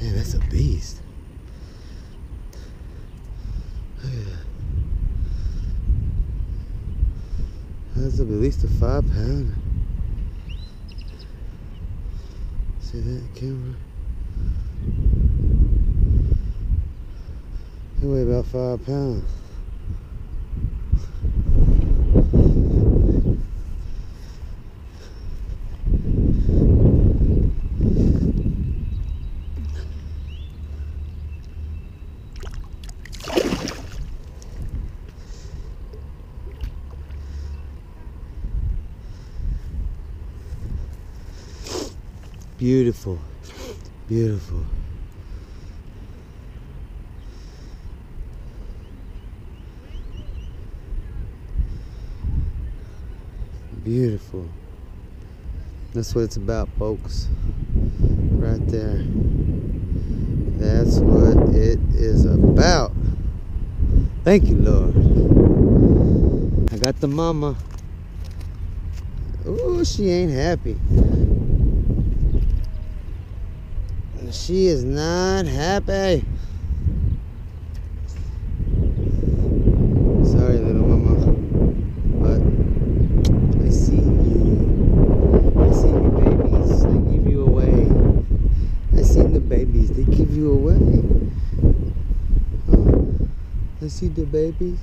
Man, that's a beast. Look at that. That's at least a 5 pound. See that camera? They weigh about 5 pounds. Beautiful, beautiful. Beautiful. That's what it's about, folks. Right there. That's what it is about. Thank you, Lord. I got the mama. Oh, she ain't happy. She is not happy. Sorry, little mama, but I see you. I see you, babies. They give you away. I seen the babies. They give you away. Oh, I see the babies.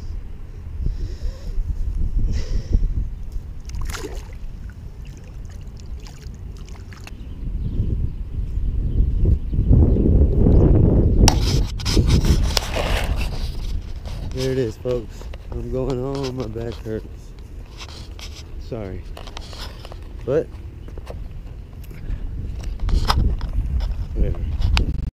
There it is, folks. I'm going home. My back hurts. Sorry. But